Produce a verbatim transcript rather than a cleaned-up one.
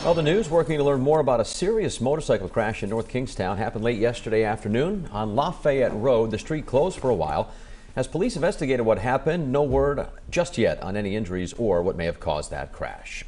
Well, the news working to learn more about a serious motorcycle crash in North Kingstown happened late yesterday afternoon on Lafayette Road. The street closed for a while as police investigated what happened. No word just yet on any injuries or what may have caused that crash.